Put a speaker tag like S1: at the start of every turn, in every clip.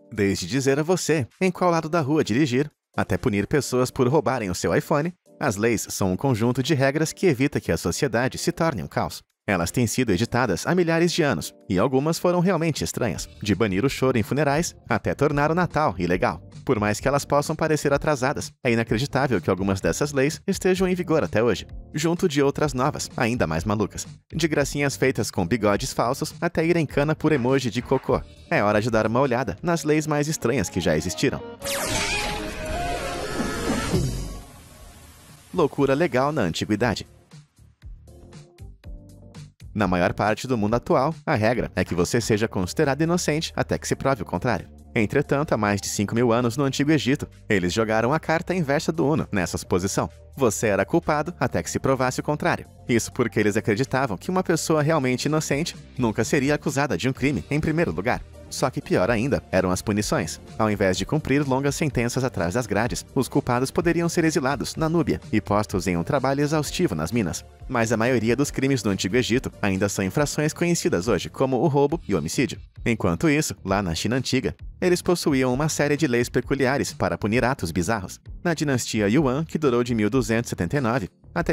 S1: Desde dizer a você em qual lado da rua dirigir, até punir pessoas por roubarem o seu iPhone, as leis são um conjunto de regras que evita que a sociedade se torne um caos. Elas têm sido editadas há milhares de anos, e algumas foram realmente estranhas, de banir o choro em funerais até tornar o Natal ilegal. Por mais que elas possam parecer atrasadas, é inacreditável que algumas dessas leis estejam em vigor até hoje, junto de outras novas, ainda mais malucas. De gracinhas feitas com bigodes falsos até ir em cana por emoji de cocô. É hora de dar uma olhada nas leis mais estranhas que já existiram. Loucura legal na antiguidade. Na maior parte do mundo atual, a regra é que você seja considerado inocente até que se prove o contrário. Entretanto, há mais de 5.000 anos no Antigo Egito, eles jogaram a carta inversa do Uno nessa suposição. Você era culpado até que se provasse o contrário. Isso porque eles acreditavam que uma pessoa realmente inocente nunca seria acusada de um crime em primeiro lugar. Só que pior ainda eram as punições. Ao invés de cumprir longas sentenças atrás das grades, os culpados poderiam ser exilados na Núbia e postos em um trabalho exaustivo nas minas. Mas a maioria dos crimes do Antigo Egito ainda são infrações conhecidas hoje como o roubo e o homicídio. Enquanto isso, lá na China Antiga, eles possuíam uma série de leis peculiares para punir atos bizarros. Na dinastia Yuan, que durou de 1279 até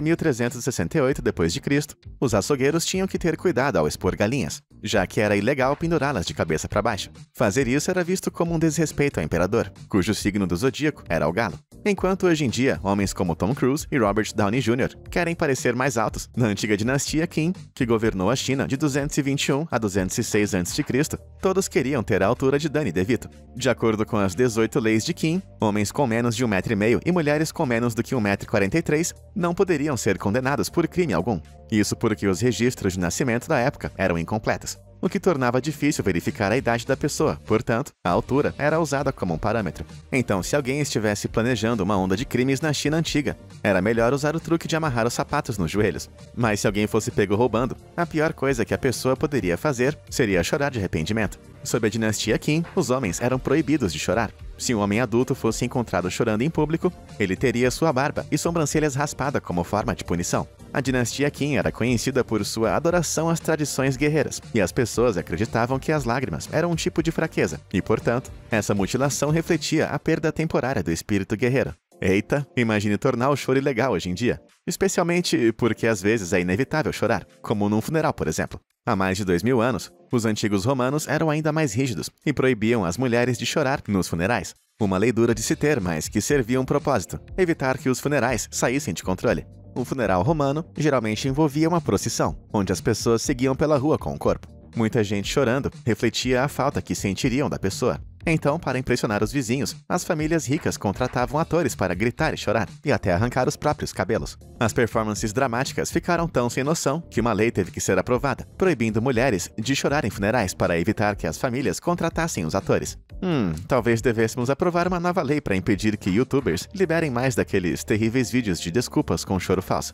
S1: 1368 d.C., os açougueiros tinham que ter cuidado ao expor galinhas, já que era ilegal pendurá-las de cabeça para baixo. Fazer isso era visto como um desrespeito ao imperador, cujo signo do zodíaco era o galo. Enquanto hoje em dia, homens como Tom Cruise e Robert Downey Jr. querem parecer mais altos, na antiga dinastia Qin, que governou a China de 221 a 206 a.C., todos queriam ter a altura de Danny DeVito. De acordo com as 18 leis de Qin, homens com menos de 1,5 m e mulheres com menos do que 1,43 m não poderiam ser condenados por crime algum. Isso porque os registros de nascimento da época eram incompletos, o que tornava difícil verificar a idade da pessoa, portanto, a altura era usada como um parâmetro. Então, se alguém estivesse planejando uma onda de crimes na China Antiga, era melhor usar o truque de amarrar os sapatos nos joelhos. Mas se alguém fosse pego roubando, a pior coisa que a pessoa poderia fazer seria chorar de arrependimento. Sob a dinastia Qin, os homens eram proibidos de chorar. Se um homem adulto fosse encontrado chorando em público, ele teria sua barba e sobrancelhas raspada como forma de punição. A dinastia Qin era conhecida por sua adoração às tradições guerreiras, e as pessoas acreditavam que as lágrimas eram um tipo de fraqueza, e, portanto, essa mutilação refletia a perda temporária do espírito guerreiro. Eita, imagine tornar o choro ilegal hoje em dia, especialmente porque às vezes é inevitável chorar, como num funeral, por exemplo. Há mais de 2.000 anos, os antigos romanos eram ainda mais rígidos e proibiam as mulheres de chorar nos funerais. Uma lei dura de se ter, mas que servia um propósito: evitar que os funerais saíssem de controle. Um funeral romano geralmente envolvia uma procissão, onde as pessoas seguiam pela rua com o corpo. Muita gente chorando refletia a falta que sentiriam da pessoa. Então, para impressionar os vizinhos, as famílias ricas contratavam atores para gritar e chorar, e até arrancar os próprios cabelos. As performances dramáticas ficaram tão sem noção que uma lei teve que ser aprovada, proibindo mulheres de chorar em funerais para evitar que as famílias contratassem os atores. Talvez devêssemos aprovar uma nova lei para impedir que youtubers liberem mais daqueles terríveis vídeos de desculpas com choro falso.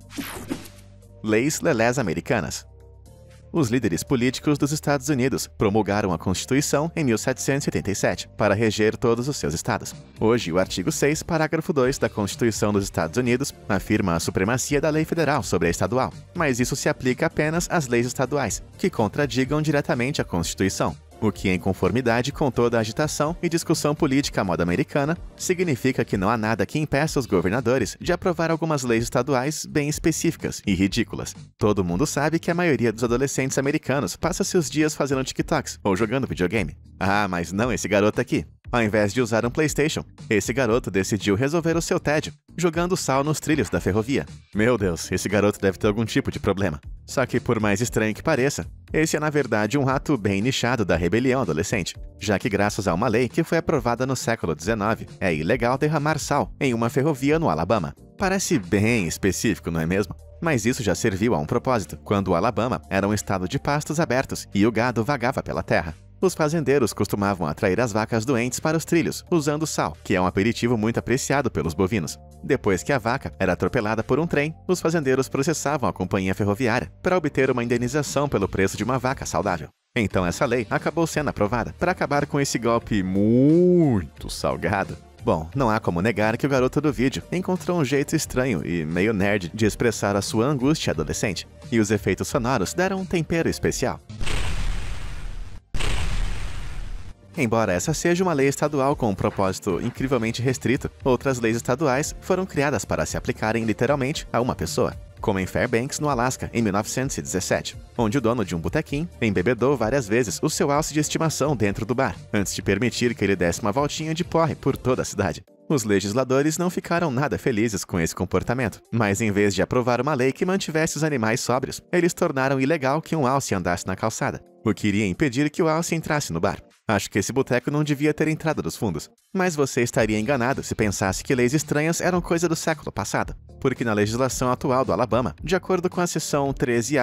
S1: Leis lelés americanas. Os líderes políticos dos Estados Unidos promulgaram a Constituição em 1787 para reger todos os seus estados. Hoje, o artigo 6, parágrafo 2 da Constituição dos Estados Unidos afirma a supremacia da lei federal sobre a estadual, mas isso se aplica apenas às leis estaduais, que contradigam diretamente a Constituição. O que, em conformidade com toda a agitação e discussão política à moda americana, significa que não há nada que impeça os governadores de aprovar algumas leis estaduais bem específicas e ridículas. Todo mundo sabe que a maioria dos adolescentes americanos passa seus dias fazendo TikToks ou jogando videogame. Ah, mas não esse garoto aqui. Ao invés de usar um PlayStation, esse garoto decidiu resolver o seu tédio, jogando sal nos trilhos da ferrovia. Meu Deus, esse garoto deve ter algum tipo de problema. Só que, por mais estranho que pareça, esse é na verdade um rato bem nichado da rebelião adolescente, já que graças a uma lei que foi aprovada no século XIX, é ilegal derramar sal em uma ferrovia no Alabama. Parece bem específico, não é mesmo? Mas isso já serviu a um propósito, quando o Alabama era um estado de pastos abertos e o gado vagava pela terra. Os fazendeiros costumavam atrair as vacas doentes para os trilhos, usando sal, que é um aperitivo muito apreciado pelos bovinos. Depois que a vaca era atropelada por um trem, os fazendeiros processavam a companhia ferroviária para obter uma indenização pelo preço de uma vaca saudável. Então essa lei acabou sendo aprovada para acabar com esse golpe muito salgado. Bom, não há como negar que o garoto do vídeo encontrou um jeito estranho e meio nerd de expressar a sua angústia adolescente, e os efeitos sonoros deram um tempero especial. Embora essa seja uma lei estadual com um propósito incrivelmente restrito, outras leis estaduais foram criadas para se aplicarem literalmente a uma pessoa, como em Fairbanks, no Alasca, em 1917, onde o dono de um botequim embebedou várias vezes o seu alce de estimação dentro do bar, antes de permitir que ele desse uma voltinha de porre por toda a cidade. Os legisladores não ficaram nada felizes com esse comportamento, mas em vez de aprovar uma lei que mantivesse os animais sóbrios, eles tornaram ilegal que um alce andasse na calçada, o que iria impedir que o alce entrasse no bar. Acho que esse boteco não devia ter entrada dos fundos, mas você estaria enganado se pensasse que leis estranhas eram coisa do século passado, porque na legislação atual do Alabama, de acordo com a seção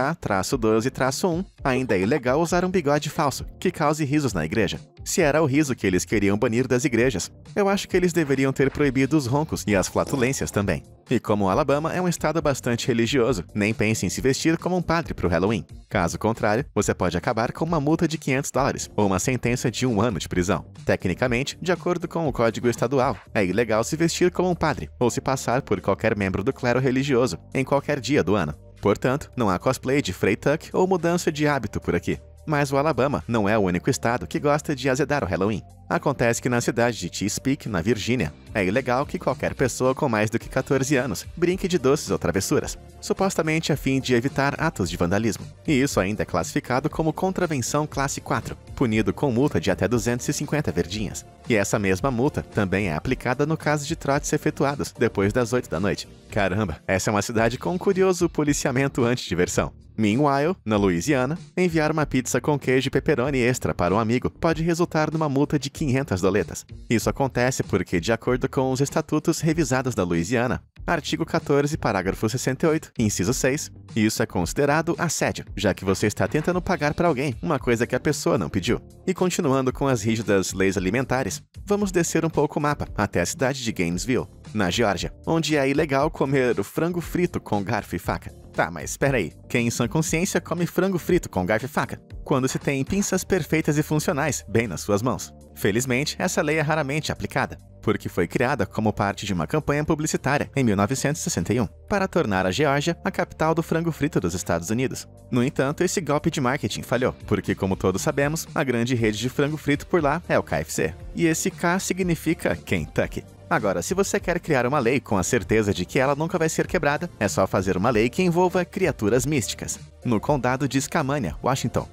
S1: 13A-12-1, ainda é ilegal usar um bigode falso, que cause risos na igreja. Se era o riso que eles queriam banir das igrejas, eu acho que eles deveriam ter proibido os roncos e as flatulências também. E como o Alabama é um estado bastante religioso, nem pense em se vestir como um padre para o Halloween. Caso contrário, você pode acabar com uma multa de $500 ou uma sentença de 1 ano de prisão. Tecnicamente, de acordo com o Código Estadual, é ilegal se vestir como um padre ou se passar por qualquer membro do clero religioso em qualquer dia do ano. Portanto, não há cosplay de Frey Tuck ou mudança de hábito por aqui. Mas o Alabama não é o único estado que gosta de azedar o Halloween. Acontece que na cidade de Chesapeake, na Virgínia, é ilegal que qualquer pessoa com mais do que 14 anos brinque de doces ou travessuras, supostamente a fim de evitar atos de vandalismo. E isso ainda é classificado como contravenção classe 4, punido com multa de até 250 verdinhas. E essa mesma multa também é aplicada no caso de trotes efetuados depois das 8 da noite. Caramba, essa é uma cidade com um curioso policiamento anti-diversão. Meanwhile, na Louisiana, enviar uma pizza com queijo e pepperoni extra para um amigo pode resultar numa multa de $500. Isso acontece porque, de acordo com os estatutos revisados da Louisiana, artigo 14, parágrafo 68, inciso 6, isso é considerado assédio, já que você está tentando pagar para alguém uma coisa que a pessoa não pediu. E continuando com as rígidas leis alimentares, vamos descer um pouco o mapa até a cidade de Gainesville, na Geórgia, onde é ilegal comer frango frito com garfo e faca. Tá, mas espera aí, quem em sã consciência come frango frito com garfo e faca? Quando se tem pinças perfeitas e funcionais bem nas suas mãos. Felizmente, essa lei é raramente aplicada, porque foi criada como parte de uma campanha publicitária em 1961, para tornar a Geórgia a capital do frango frito dos Estados Unidos. No entanto, esse golpe de marketing falhou, porque como todos sabemos, a grande rede de frango frito por lá é o KFC, e esse K significa Kentucky. Agora, se você quer criar uma lei com a certeza de que ela nunca vai ser quebrada, é só fazer uma lei que envolva criaturas místicas. No condado de Skamania, Washington.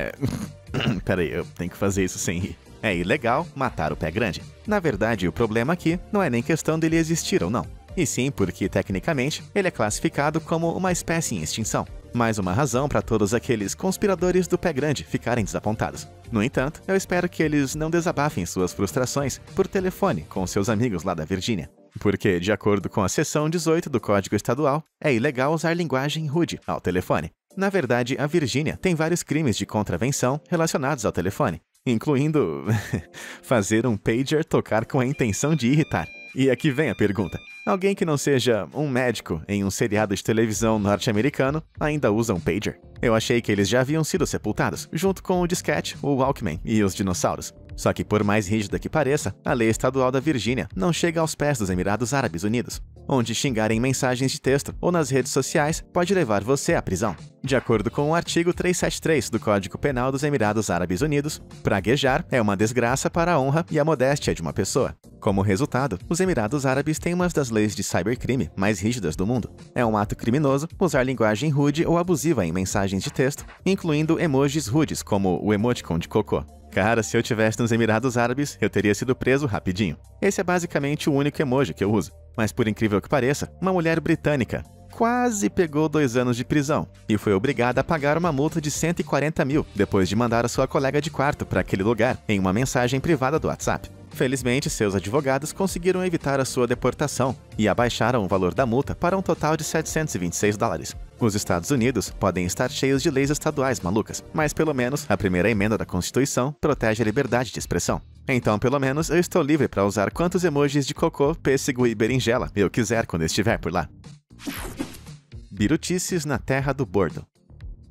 S1: Peraí, eu tenho que fazer isso sem rir. É ilegal matar o pé grande. Na verdade, o problema aqui não é nem questão dele existir ou não, e sim porque, tecnicamente, ele é classificado como uma espécie em extinção. Mais uma razão para todos aqueles conspiradores do pé grande ficarem desapontados. No entanto, eu espero que eles não desabafem suas frustrações por telefone com seus amigos lá da Virgínia. Porque, de acordo com a seção 18 do Código Estadual, é ilegal usar linguagem rude ao telefone. Na verdade, a Virgínia tem vários crimes de contravenção relacionados ao telefone, incluindo fazer um pager tocar com a intenção de irritar. E aqui vem a pergunta. Alguém que não seja um médico em um seriado de televisão norte-americano ainda usa um pager? Eu achei que eles já haviam sido sepultados, junto com o disquete, o Walkman e os dinossauros. Só que por mais rígida que pareça, a lei estadual da Virgínia não chega aos pés dos Emirados Árabes Unidos, onde xingar em mensagens de texto ou nas redes sociais pode levar você à prisão. De acordo com o artigo 373 do Código Penal dos Emirados Árabes Unidos, praguejar é uma desgraça para a honra e a modéstia de uma pessoa. Como resultado, os Emirados Árabes têm uma das leis de cybercrime mais rígidas do mundo. É um ato criminoso usar linguagem rude ou abusiva em mensagens de texto, incluindo emojis rudes como o emoticon de cocô. Cara, se eu tivesse nos Emirados Árabes, eu teria sido preso rapidinho. Esse é basicamente o único emoji que eu uso. Mas por incrível que pareça, uma mulher britânica quase pegou 2 anos de prisão e foi obrigada a pagar uma multa de 140 mil depois de mandar a sua colega de quarto para aquele lugar em uma mensagem privada do WhatsApp. Felizmente, seus advogados conseguiram evitar a sua deportação e abaixaram o valor da multa para um total de $726. Os Estados Unidos podem estar cheios de leis estaduais malucas, mas pelo menos a primeira emenda da Constituição protege a liberdade de expressão. Então, pelo menos, eu estou livre para usar quantos emojis de cocô, pêssego e berinjela eu quiser quando estiver por lá. Birutices na Terra do Bordo.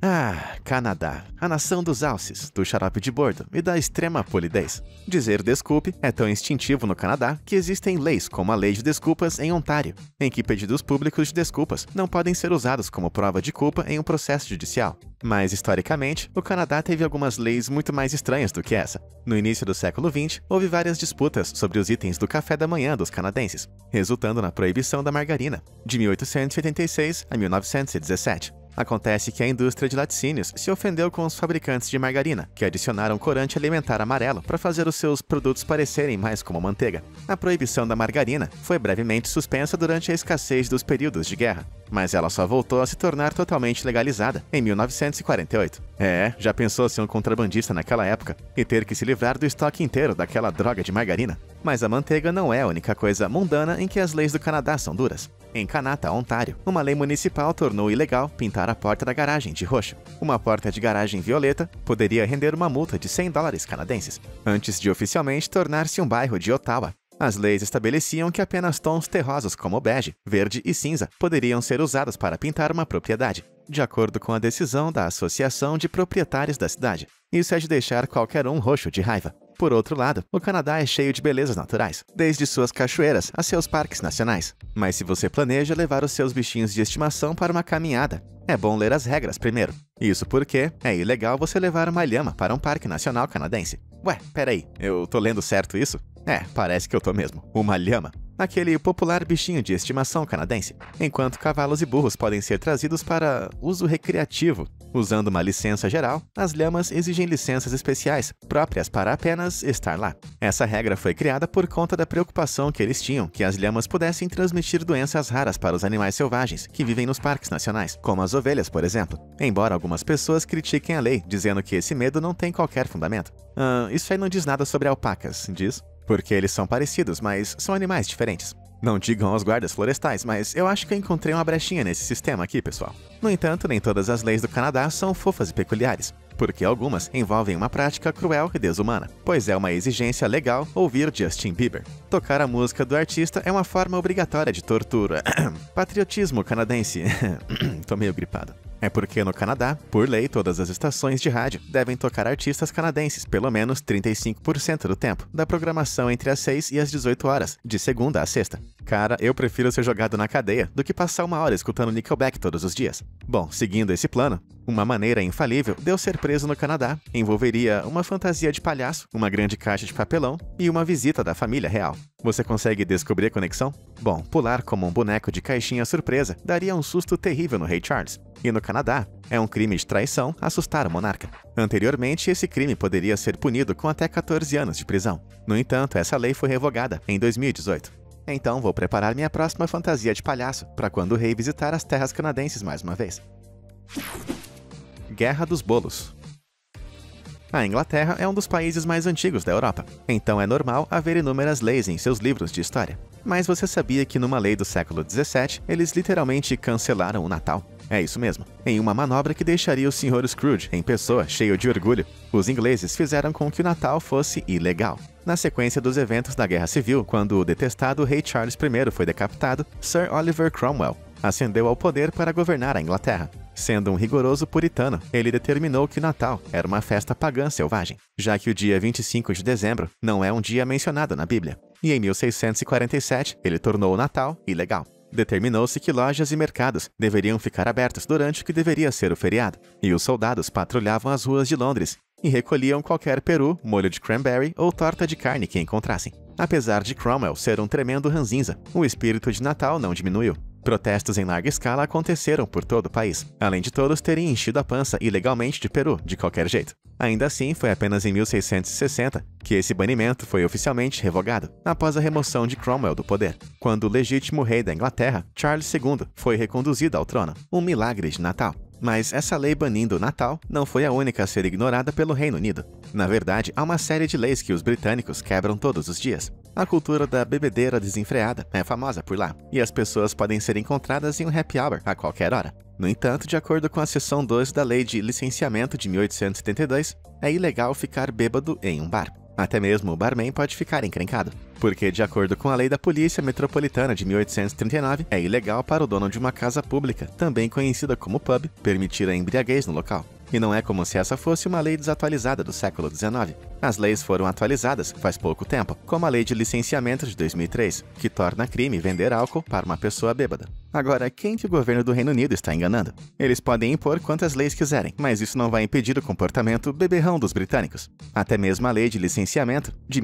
S1: Ah, Canadá, a nação dos alces, do xarope de bordo e da extrema polidez. Dizer desculpe é tão instintivo no Canadá que existem leis como a Lei de Desculpas em Ontário, em que pedidos públicos de desculpas não podem ser usados como prova de culpa em um processo judicial. Mas, historicamente, o Canadá teve algumas leis muito mais estranhas do que essa. No início do século XX, houve várias disputas sobre os itens do café da manhã dos canadenses, resultando na proibição da margarina, de 1886 a 1917. Acontece que a indústria de laticínios se ofendeu com os fabricantes de margarina, que adicionaram corante alimentar amarelo para fazer os seus produtos parecerem mais como manteiga. A proibição da margarina foi brevemente suspensa durante a escassez dos períodos de guerra, mas ela só voltou a se tornar totalmente legalizada em 1948. Já pensou ser um contrabandista naquela época e ter que se livrar do estoque inteiro daquela droga de margarina? Mas a manteiga não é a única coisa mundana em que as leis do Canadá são duras. Em Kanata, Ontário, uma lei municipal tornou ilegal pintar a porta da garagem de roxo. Uma porta de garagem violeta poderia render uma multa de $100 canadenses, antes de oficialmente tornar-se um bairro de Ottawa. As leis estabeleciam que apenas tons terrosos como bege, verde e cinza poderiam ser usados para pintar uma propriedade, de acordo com a decisão da Associação de Proprietários da cidade. Isso é de deixar qualquer um roxo de raiva. Por outro lado, o Canadá é cheio de belezas naturais, desde suas cachoeiras a seus parques nacionais. Mas se você planeja levar os seus bichinhos de estimação para uma caminhada, é bom ler as regras primeiro. Isso porque é ilegal você levar uma lhama para um parque nacional canadense. Ué, peraí, eu tô lendo certo isso? Parece que eu tô mesmo. Uma lhama. Aquele popular bichinho de estimação canadense, enquanto cavalos e burros podem ser trazidos para uso recreativo. Usando uma licença geral, as lhamas exigem licenças especiais, próprias para apenas estar lá. Essa regra foi criada por conta da preocupação que eles tinham que as lhamas pudessem transmitir doenças raras para os animais selvagens que vivem nos parques nacionais, como as ovelhas, por exemplo. Embora algumas pessoas critiquem a lei, dizendo que esse medo não tem qualquer fundamento. Isso aí não diz nada sobre alpacas, diz? Porque eles são parecidos, mas são animais diferentes. Não digam aos guardas florestais, mas eu acho que eu encontrei uma brechinha nesse sistema aqui, pessoal. No entanto, nem todas as leis do Canadá são fofas e peculiares, porque algumas envolvem uma prática cruel e desumana, pois é uma exigência legal ouvir Justin Bieber. Tocar a música do artista é uma forma obrigatória de tortura. Patriotismo canadense. Tô meio gripado. É porque no Canadá, por lei, todas as estações de rádio devem tocar artistas canadenses pelo menos 35% do tempo, da programação entre as 6 e as 18 horas, de segunda a sexta. Cara, eu prefiro ser jogado na cadeia do que passar uma hora escutando Nickelback todos os dias. Bom, seguindo esse plano, uma maneira infalível de eu ser preso no Canadá envolveria uma fantasia de palhaço, uma grande caixa de papelão e uma visita da família real. Você consegue descobrir a conexão? Bom, pular como um boneco de caixinha surpresa daria um susto terrível no Rei Charles. E no Canadá, é um crime de traição assustar o monarca. Anteriormente, esse crime poderia ser punido com até 14 anos de prisão. No entanto, essa lei foi revogada em 2018. Então, vou preparar minha próxima fantasia de palhaço para quando o rei visitar as terras canadenses mais uma vez. Guerra dos Bolos. A Inglaterra é um dos países mais antigos da Europa, então é normal haver inúmeras leis em seus livros de história. Mas você sabia que numa lei do século XVII, eles literalmente cancelaram o Natal? É isso mesmo. Em uma manobra que deixaria o Sr. Scrooge em pessoa, cheio de orgulho, os ingleses fizeram com que o Natal fosse ilegal. Na sequência dos eventos da Guerra Civil, quando o detestado rei Charles I foi decapitado, Sir Oliver Cromwell ascendeu ao poder para governar a Inglaterra. Sendo um rigoroso puritano, ele determinou que o Natal era uma festa pagã selvagem, já que o dia 25 de dezembro não é um dia mencionado na Bíblia. E em 1647, ele tornou o Natal ilegal. Determinou-se que lojas e mercados deveriam ficar abertos durante o que deveria ser o feriado, e os soldados patrulhavam as ruas de Londres e recolhiam qualquer peru, molho de cranberry ou torta de carne que encontrassem. Apesar de Cromwell ser um tremendo ranzinza, o espírito de Natal não diminuiu. Protestos em larga escala aconteceram por todo o país, além de todos terem enchido a pança ilegalmente de peru, de qualquer jeito. Ainda assim, foi apenas em 1660 que esse banimento foi oficialmente revogado, após a remoção de Cromwell do poder, quando o legítimo rei da Inglaterra, Charles II, foi reconduzido ao trono. Um milagre de Natal. Mas essa lei banindo o Natal não foi a única a ser ignorada pelo Reino Unido. Na verdade, há uma série de leis que os britânicos quebram todos os dias. A cultura da bebedeira desenfreada é famosa por lá, e as pessoas podem ser encontradas em um happy hour a qualquer hora. No entanto, de acordo com a seção 2 da Lei de Licenciamento de 1872, é ilegal ficar bêbado em um bar. Até mesmo o barman pode ficar encrencado, porque, de acordo com a lei da Polícia Metropolitana de 1839, é ilegal para o dono de uma casa pública, também conhecida como pub, permitir a embriaguez no local. E não é como se essa fosse uma lei desatualizada do século XIX. As leis foram atualizadas faz pouco tempo, como a Lei de Licenciamento de 2003, que torna crime vender álcool para uma pessoa bêbada. Agora, quem que o governo do Reino Unido está enganando? Eles podem impor quantas leis quiserem, mas isso não vai impedir o comportamento beberrão dos britânicos. Até mesmo a Lei de Licenciamento, de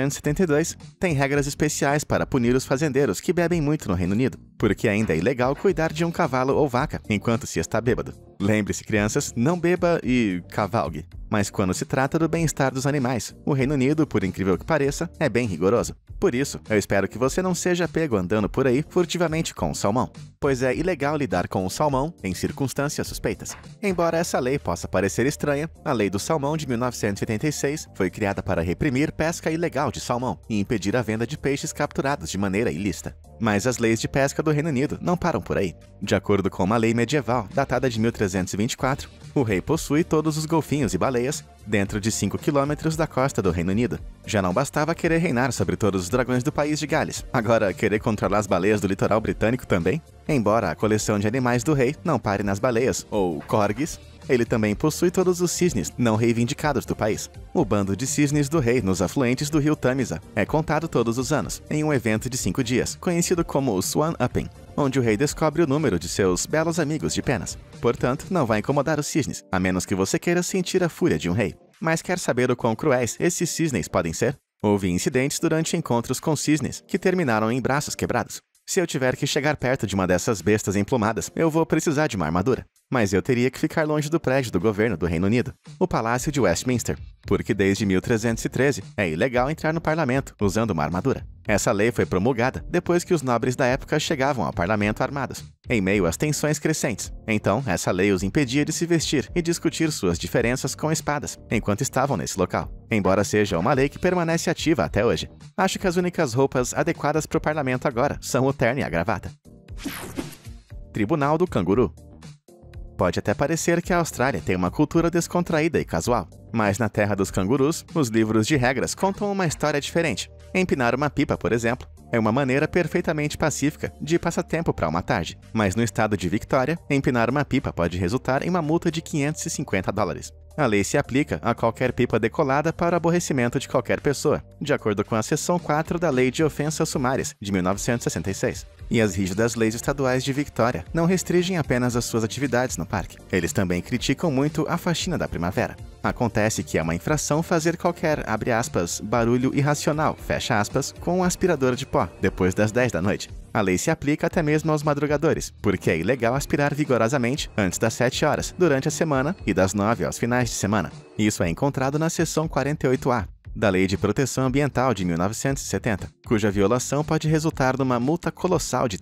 S1: 1872, tem regras especiais para punir os fazendeiros que bebem muito no Reino Unido, porque ainda é ilegal cuidar de um cavalo ou vaca enquanto se está bêbado. Lembre-se, crianças, não beba e cavalgue. Mas quando se trata do bem-estar dos animais, o Reino Unido, por incrível que pareça, é bem rigoroso. Por isso, eu espero que você não seja pego andando por aí furtivamente com o salmão, pois é ilegal lidar com o salmão em circunstâncias suspeitas. Embora essa lei possa parecer estranha, a Lei do Salmão de 1986 foi criada para reprimir pesca ilegal de salmão e impedir a venda de peixes capturados de maneira ilícita. Mas as leis de pesca do Reino Unido não param por aí. De acordo com uma lei medieval datada de 1324, o rei possui todos os golfinhos e baleias dentro de 5 quilômetros da costa do Reino Unido. Já não bastava querer reinar sobre todos os dragões do país de Gales, agora querer controlar as baleias do litoral britânico também? Embora a coleção de animais do rei não pare nas baleias, ou corgis, ele também possui todos os cisnes não reivindicados do país. O bando de cisnes do rei nos afluentes do rio Tamisa é contado todos os anos, em um evento de 5 dias, conhecido como o Swan Upping, onde o rei descobre o número de seus belos amigos de penas. Portanto, não vai incomodar os cisnes, a menos que você queira sentir a fúria de um rei. Mas quer saber o quão cruéis esses cisnes podem ser? Houve incidentes durante encontros com cisnes que terminaram em braços quebrados. Se eu tiver que chegar perto de uma dessas bestas emplumadas, eu vou precisar de uma armadura. Mas eu teria que ficar longe do prédio do governo do Reino Unido, o Palácio de Westminster, porque desde 1313 é ilegal entrar no parlamento usando uma armadura. Essa lei foi promulgada depois que os nobres da época chegavam ao parlamento armados, em meio às tensões crescentes. Então, essa lei os impedia de se vestir e discutir suas diferenças com espadas, enquanto estavam nesse local. Embora seja uma lei que permanece ativa até hoje, acho que as únicas roupas adequadas para o parlamento agora são o terno e a gravata. Tribunal do Canguru. Pode até parecer que a Austrália tem uma cultura descontraída e casual, mas na terra dos cangurus, os livros de regras contam uma história diferente. Empinar uma pipa, por exemplo, é uma maneira perfeitamente pacífica de passatempo para uma tarde, mas no estado de Victoria, empinar uma pipa pode resultar em uma multa de $550. A lei se aplica a qualquer pipa decolada para o aborrecimento de qualquer pessoa, de acordo com a seção 4 da Lei de Ofensas Sumárias, de 1966. E as rígidas leis estaduais de Victoria não restringem apenas as suas atividades no parque. Eles também criticam muito a faxina da primavera. Acontece que é uma infração fazer qualquer, abre aspas, barulho irracional, fecha aspas, com um aspirador de pó, depois das 10 da noite. A lei se aplica até mesmo aos madrugadores, porque é ilegal aspirar vigorosamente antes das 7 horas, durante a semana, e das 9 aos finais de semana. Isso é encontrado na seção 48A da Lei de Proteção Ambiental de 1970, cuja violação pode resultar numa multa colossal de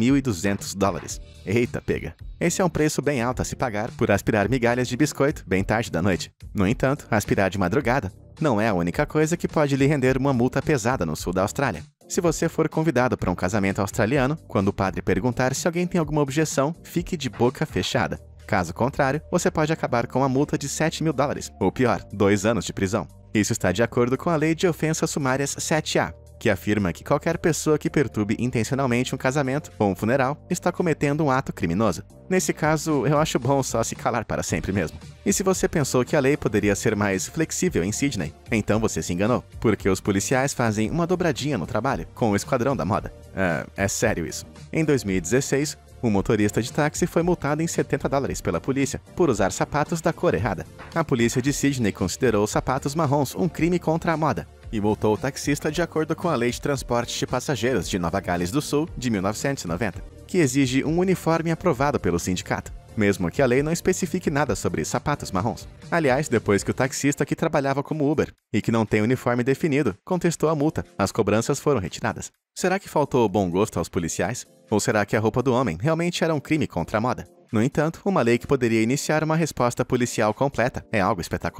S1: $13.200. Eita, pega! Esse é um preço bem alto a se pagar por aspirar migalhas de biscoito bem tarde da noite. No entanto, aspirar de madrugada não é a única coisa que pode lhe render uma multa pesada no sul da Austrália. Se você for convidado para um casamento australiano, quando o padre perguntar se alguém tem alguma objeção, fique de boca fechada. Caso contrário, você pode acabar com uma multa de $7.000, ou pior, 2 anos de prisão. Isso está de acordo com a Lei de Ofensas Sumárias 7A, que afirma que qualquer pessoa que perturbe intencionalmente um casamento ou um funeral está cometendo um ato criminoso. Nesse caso, eu acho bom só se calar para sempre mesmo. E se você pensou que a lei poderia ser mais flexível em Sydney, então você se enganou, porque os policiais fazem uma dobradinha no trabalho com o Esquadrão da Moda. É sério isso. Em 2016, um motorista de táxi foi multado em $70 pela polícia por usar sapatos da cor errada. A polícia de Sydney considerou os sapatos marrons um crime contra a moda e multou o taxista de acordo com a Lei de Transporte de Passageiros de Nova Gales do Sul, de 1990, que exige um uniforme aprovado pelo sindicato, mesmo que a lei não especifique nada sobre sapatos marrons. Aliás, depois que o taxista que trabalhava como Uber e que não tem uniforme definido contestou a multa, as cobranças foram retiradas. Será que faltou bom gosto aos policiais? Ou será que a roupa do homem realmente era um crime contra a moda? No entanto, uma lei que poderia iniciar uma resposta policial completa é algo espetacular.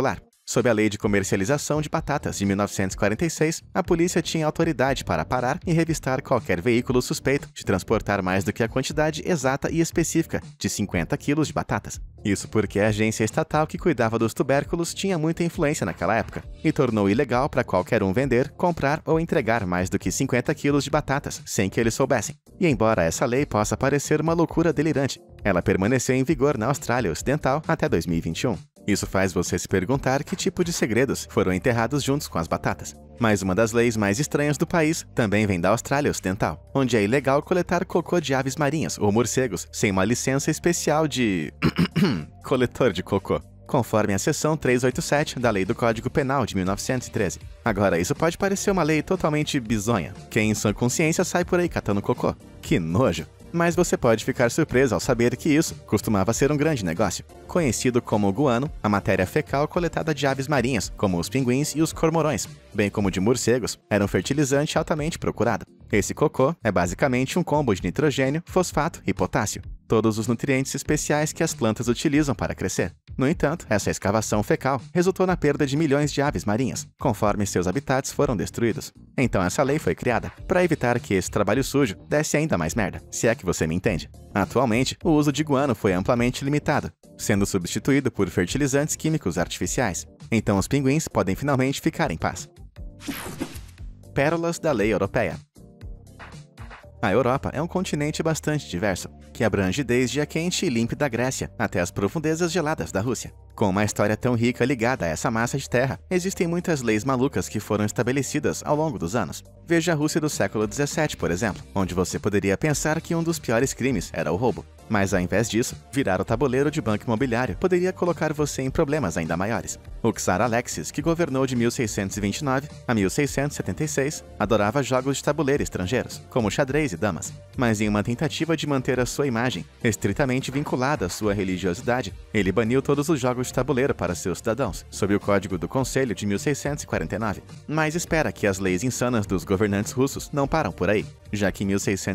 S1: Sob a Lei de Comercialização de Batatas de 1946, a polícia tinha autoridade para parar e revistar qualquer veículo suspeito de transportar mais do que a quantidade exata e específica de 50 quilos de batatas. Isso porque a agência estatal que cuidava dos tubérculos tinha muita influência naquela época e tornou ilegal para qualquer um vender, comprar ou entregar mais do que 50 quilos de batatas sem que eles soubessem. E embora essa lei possa parecer uma loucura delirante, ela permaneceu em vigor na Austrália Ocidental até 2021. Isso faz você se perguntar que tipo de segredos foram enterrados juntos com as batatas. Mas uma das leis mais estranhas do país também vem da Austrália Ocidental, onde é ilegal coletar cocô de aves marinhas ou morcegos sem uma licença especial de coletor de cocô, conforme a seção 387 da Lei do Código Penal de 1913. Agora, isso pode parecer uma lei totalmente bizonha. Quem em sã consciência sai por aí catando cocô? Que nojo! Mas você pode ficar surpreso ao saber que isso costumava ser um grande negócio. Conhecido como guano, a matéria fecal coletada de aves marinhas, como os pinguins e os cormorões, bem como de morcegos, era um fertilizante altamente procurado. Esse cocô é basicamente um combo de nitrogênio, fosfato e potássio, todos os nutrientes especiais que as plantas utilizam para crescer. No entanto, essa escavação fecal resultou na perda de milhões de aves marinhas, conforme seus habitats foram destruídos. Então essa lei foi criada para evitar que esse trabalho sujo desse ainda mais merda, se é que você me entende. Atualmente, o uso de guano foi amplamente limitado, sendo substituído por fertilizantes químicos artificiais. Então os pinguins podem finalmente ficar em paz. Pérolas da lei europeia. A Europa é um continente bastante diverso, que abrange desde a quente e límpida Grécia até as profundezas geladas da Rússia. Com uma história tão rica ligada a essa massa de terra, existem muitas leis malucas que foram estabelecidas ao longo dos anos. Veja a Rússia do século XVII, por exemplo, onde você poderia pensar que um dos piores crimes era o roubo. Mas ao invés disso, virar o tabuleiro de banco imobiliário poderia colocar você em problemas ainda maiores. O czar Alexis, que governou de 1629 a 1676, adorava jogos de tabuleiro estrangeiros, como xadrez e damas. Mas em uma tentativa de manter a sua imagem estritamente vinculada à sua religiosidade, ele baniu todos os jogos de tabuleiro para seus cidadãos, sob o Código do Conselho de 1649. Mas espera que as leis insanas dos governantes russos não param por aí, já que em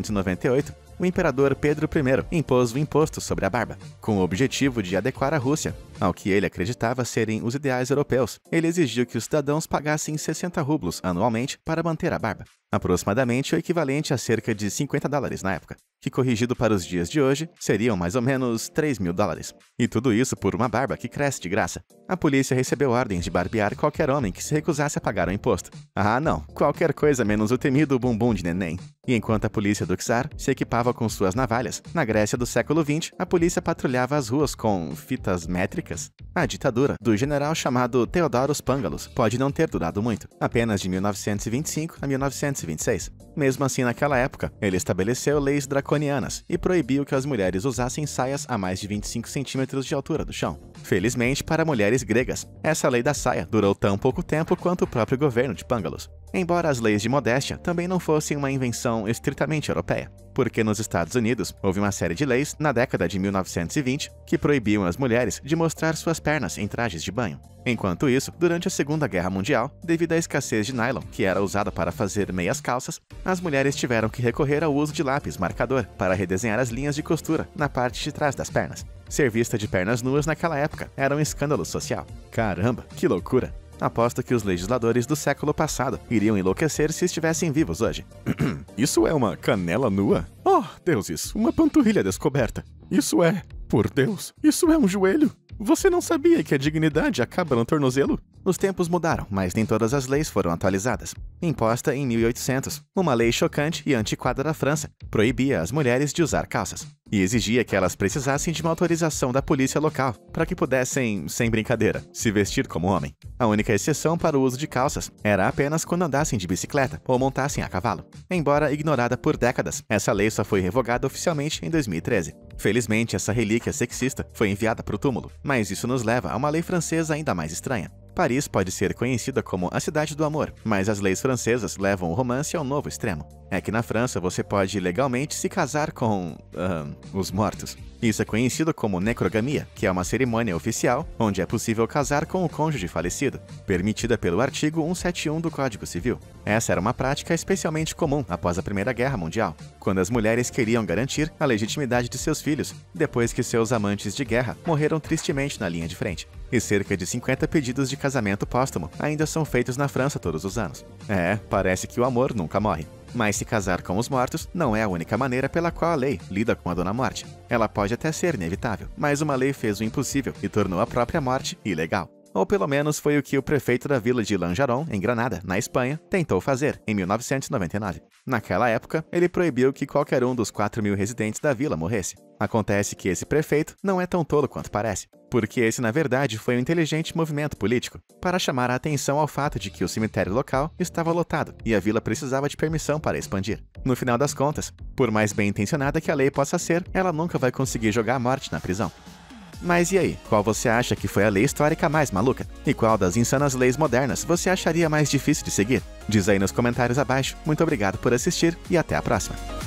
S1: 1698, o imperador Pedro I impôs o imposto sobre a barba, com o objetivo de adequar a Rússia ao que ele acreditava serem os ideais europeus. Ele exigiu que os cidadãos pagassem 60 rublos anualmente para manter a barba, aproximadamente o equivalente a cerca de $50 na época, que corrigido para os dias de hoje, seriam mais ou menos $3.000. E tudo isso por uma barba que cresce de graça. A polícia recebeu ordens de barbear qualquer homem que se recusasse a pagar o imposto. Ah, não, qualquer coisa menos o temido bumbum de neném. E enquanto a polícia do czar se equipava com suas navalhas, na Grécia do século XX, a polícia patrulhava as ruas com fitas métricas. A ditadura do general chamado Theodoros Pangalos pode não ter durado muito, apenas de 1925 a 1926. Mesmo assim, naquela época, ele estabeleceu leis draconianas e proibiu que as mulheres usassem saias a mais de 25 centímetros de altura do chão. Felizmente para mulheres gregas, essa lei da saia durou tão pouco tempo quanto o próprio governo de Pangalos. Embora as leis de modéstia também não fossem uma invenção estritamente europeia, porque nos Estados Unidos houve uma série de leis na década de 1920 que proibiam as mulheres de mostrar suas pernas em trajes de banho. Enquanto isso, durante a Segunda Guerra Mundial, devido à escassez de nylon que era usada para fazer meias calças, as mulheres tiveram que recorrer ao uso de lápis marcador para redesenhar as linhas de costura na parte de trás das pernas. Ser vista de pernas nuas naquela época era um escândalo social. Caramba, que loucura! Aposto que os legisladores do século passado iriam enlouquecer se estivessem vivos hoje. Isso é uma canela nua? Oh, deuses, uma panturrilha descoberta. Isso é... Por Deus, isso é um joelho? Você não sabia que a dignidade acaba no tornozelo? Os tempos mudaram, mas nem todas as leis foram atualizadas. Imposta em 1800, uma lei chocante e antiquada da França proibia as mulheres de usar calças e exigia que elas precisassem de uma autorização da polícia local para que pudessem, sem brincadeira, se vestir como homem. A única exceção para o uso de calças era apenas quando andassem de bicicleta ou montassem a cavalo. Embora ignorada por décadas, essa lei só foi revogada oficialmente em 2013. Felizmente, essa relíquia sexista foi enviada para o túmulo, mas isso nos leva a uma lei francesa ainda mais estranha. Paris pode ser conhecida como a cidade do amor, mas as leis francesas levam o romance ao novo extremo. é que na França você pode legalmente se casar com os mortos. Isso é conhecido como necrogamia, que é uma cerimônia oficial onde é possível casar com o cônjuge falecido, permitida pelo artigo 171 do Código Civil. Essa era uma prática especialmente comum após a Primeira Guerra Mundial, quando as mulheres queriam garantir a legitimidade de seus filhos depois que seus amantes de guerra morreram tristemente na linha de frente. E cerca de 50 pedidos de casamento póstumo ainda são feitos na França todos os anos. Parece que o amor nunca morre. Mas se casar com os mortos não é a única maneira pela qual a lei lida com a Dona Morte. Ela pode até ser inevitável, mas uma lei fez o impossível e tornou a própria morte ilegal. Ou pelo menos foi o que o prefeito da vila de Lanjaron, em Granada, na Espanha, tentou fazer em 1999. Naquela época, ele proibiu que qualquer um dos 4.000 residentes da vila morresse. Acontece que esse prefeito não é tão tolo quanto parece, porque esse na verdade foi um inteligente movimento político para chamar a atenção ao fato de que o cemitério local estava lotado e a vila precisava de permissão para expandir. No final das contas, por mais bem intencionada que a lei possa ser, ela nunca vai conseguir jogar a morte na prisão. Mas e aí, qual você acha que foi a lei histórica mais maluca? E qual das insanas leis modernas você acharia mais difícil de seguir? Diz aí nos comentários abaixo. Muito obrigado por assistir e até a próxima!